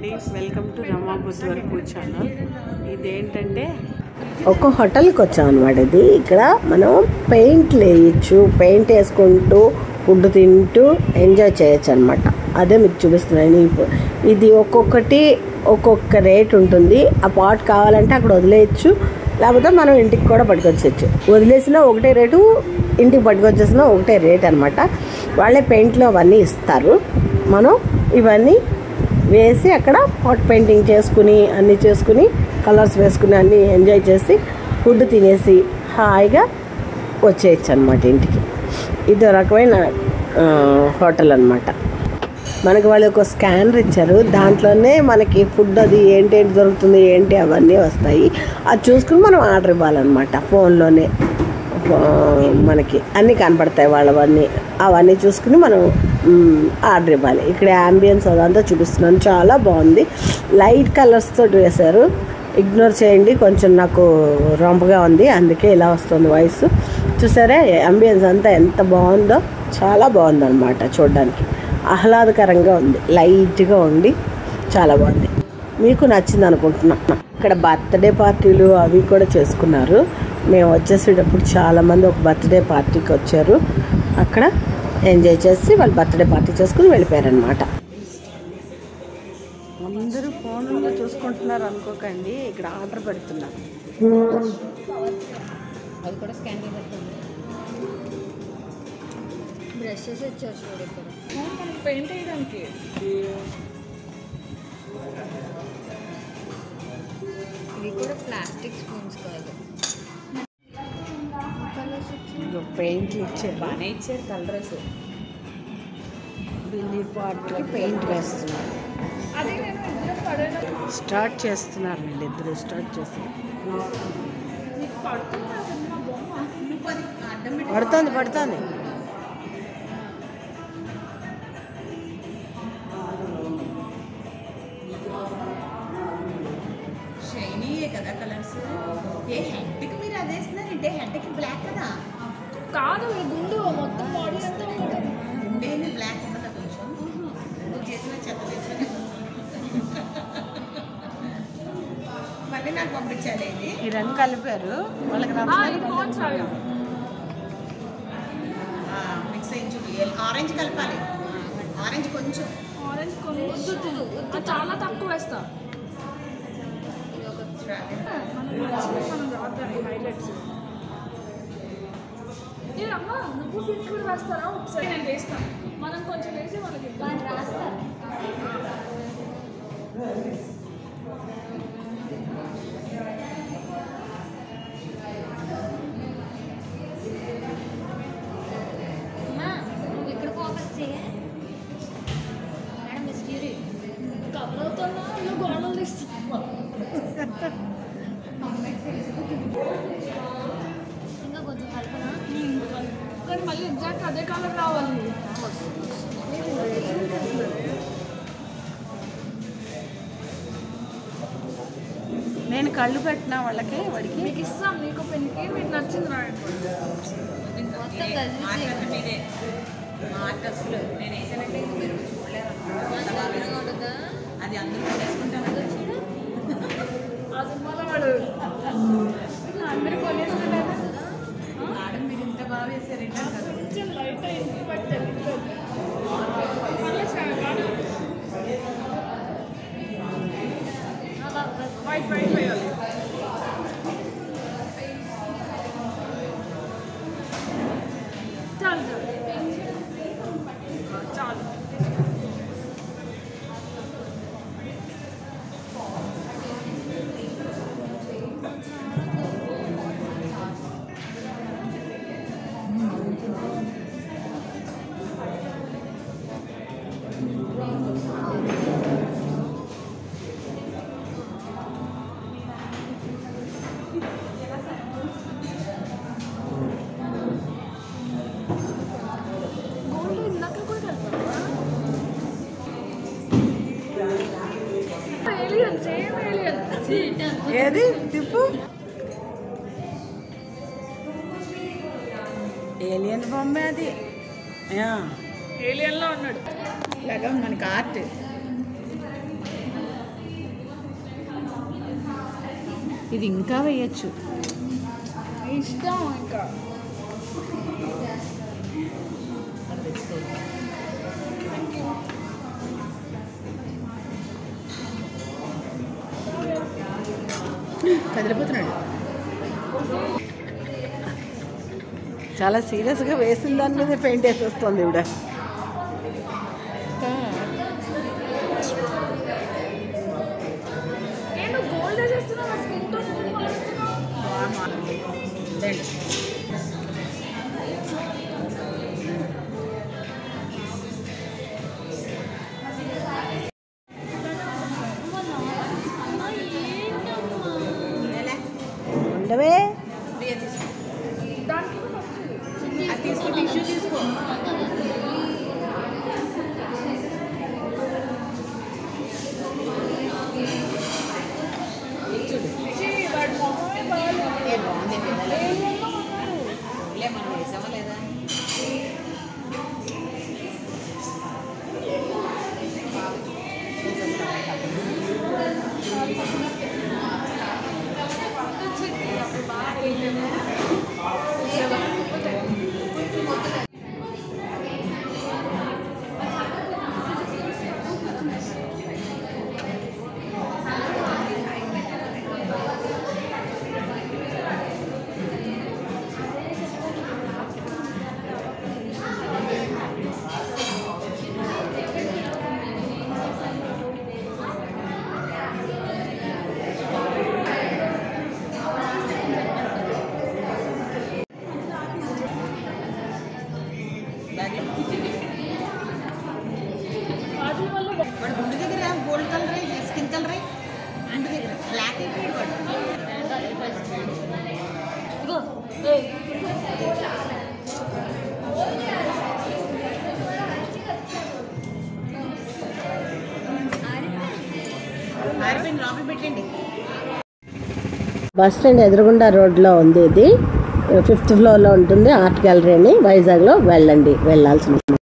అండి, welcome to Rama Buddhivarapu channel. ఇదేంటంటే ఒక హోటల్కి వచ్చాం అనమాట. ఇది ఇక్కడ మనం పెయింట్ వేయచ్చు, పెయింట్ వేసుకుంటూ ఫుడ్ తింటూ ఎంజాయ్ చేయొచ్చు అనమాట. అదే మీకు చూపిస్తున్నాను. ఇది ఒక్కొక్కటి ఒక్కొక్క రేట్ ఉంటుంది. ఆ పాట్ కావాలంటే అక్కడ వదిలేయచ్చు, లేకపోతే మనం ఇంటికి కూడా పట్టుకొచ్చేయచ్చు. వదిలేసినా ఒకటే రేటు, ఇంటికి పట్టుకొచ్చేసినా ఒకటే రేట్ అనమాట. వాళ్ళే పెయింట్లు అవన్నీ ఇస్తారు. మనం ఇవన్నీ వేసి అక్కడ పాట్ పెయింటింగ్ చేసుకుని అన్నీ చేసుకుని కలర్స్ వేసుకుని అన్నీ ఎంజాయ్ చేసి ఫుడ్ తినేసి హాయిగా వచ్చేయచ్చు అనమాట ఇంటికి. ఇది రకమైన హోటల్ అనమాట. మనకి వాళ్ళు ఒక స్కానర్ ఇచ్చారు, దాంట్లోనే మనకి ఫుడ్ అది ఏంటేంటి దొరుకుతుంది ఏంటి అవన్నీ వస్తాయి. అది చూసుకుని మనం ఆర్డర్ ఇవ్వాలన్నమాట. ఫోన్లోనే మనకి అన్నీ కనపడతాయి అవన్నీ చూసుకుని మనం ఆర్డర్ ఇవ్వాలి. ఇక్కడ యాంబియన్స్ అదంతా చూపిస్తున్నాను, చాలా బాగుంది. లైట్ కలర్స్ తోటి వేశారు, ఇగ్నోర్ చేయండి, కొంచెం నాకు రొంపగా ఉంది, అందుకే ఇలా వస్తుంది వాయిస్. చూసారా యాంబియన్స్ అంతా ఎంత బాగుందో, చాలా బాగుందన్నమాట. చూడడానికి ఆహ్లాదకరంగా ఉంది, లైట్గా ఉండి చాలా బాగుంది. మీకు నచ్చింది అనుకుంటున్నా. ఇక్కడ బర్త్డే పార్టీలు అవి కూడా చేసుకున్నారు. మేము వచ్చేసేటప్పుడు చాలామంది ఒక బర్త్డే పార్టీకి వచ్చారు, అక్కడ ఎంజాయ్ చేసి వాళ్ళు బర్త్డే పార్టీ చేసుకుని వెళ్ళిపోయారనమాట. అందరూ ఫోన్లో చూసుకుంటున్నారు అనుకోకండి, ఇక్కడ ఆర్డర్ పెడుతున్నారు. అది కూడా స్కాన్ చేస్తుంది. బ్రషెస్ వచ్చారు చూడు ఇక్కడ పెయింట్ వేయడానికి. ఇవి కూడా ప్లాస్టిక్ స్పూన్స్ కాదు, పెయింట్లు ఇచ్చారు, బాగానే ఇచ్చారు కలర్స్. బిల్లీ పాట్కి పెయింట్ వేస్తున్నారు, స్టార్ట్ చేస్తున్నారు. వీళ్ళిద్దరు స్టార్ట్ చేస్తున్నారు. పడుతుంది షైనీయే కదా కలర్స్. ఏ హెడ్కి మీరు అదే వేస్తున్నారంటే హెడ్కి బ్లాక్ కదా కాదు గుండు మొత్తం బాడీ అంతా గుండేని బ్లాక్ ఉండదా కొంచెం చేసిన చెత్త వేసిన మళ్ళీ నాకు పంపించాలి. ఇది ఈ రంగు కలిపారు వాళ్ళకి మిక్స్ అయింది. ఆరెంజ్ కలపాలి, ఆరెంజ్ కొంచెం చాలా తక్కువ వేస్తా. నువ్వు పింక్ కూడా వేస్తారా? ఒకసారి నేను వేస్తాను, మనం కొంచెం వేసి వాళ్ళకి రాస్తారు. నువ్వు ఇక్కడ ఫోకస్ చేయ మేడం, మిస్టరీ కవర్ అవుతున్నా నువ్వు గోడలు తీస్తున్నా. ఇంకా కొంచెం కల్పన, కానీ మళ్ళీ ఎగ్జాక్ట్ అదే కలర్ రావాలి. నేను కళ్ళు పెట్టినా వాళ్ళకి వాడికి మీకు ఇస్తాం, మీకు పెన్కి మీకు నచ్చింది రాయండి. మీదే అసలు నేను వేసానంటే మీరు చూడలేరు, అది అందరూ వేసుకుంటాను. ఆ సినిమాలో వాడు అందరూ కొనేస్తున్నారు. మేడం మీరు ఇంత బాగా వేసారంటే కొంచెం లైట్ అయింది, బట్ వైట్ వైట్ వేయాలి. చాలు చాలు. ఏది తిప్పు. ఏలియన్ బొమ్మే అది. ఏలియన్లో ఉన్నాడు. ఇలాగా మనకి ఆర్ట్ ఇది ఇంకా వేయచ్చు. ఇష్టం ఇంకా కదిలిపోతున్నాడు. చాలా సీరియస్గా వేసిన దాని మీద పెయింట్ వేసేస్తుంది ఇవిడ. నేను గోల్డ్ వేసేస్తున్నా స్కిన్ టోన్ ఉండవే అది తీసుకో, టిష్యూ తీసుకో. బాగుంది మనం వేసామా లేదా? వాడు గుండె దగ్గర gold colour, skin colour, and దగ్గర బ్లాక్ అయిపోయాడు వాడు. ఆరిపోయిన లోపల పెట్టండి. బస్ స్టాండ్ ఎదురుగుండా రోడ్లో ఉంది ఇది. 5th ఫ్లోర్లో ఉంటుంది ఆర్ట్ గ్యాలరీ అని. వైజాగ్లో వెళ్ళాల్సింది.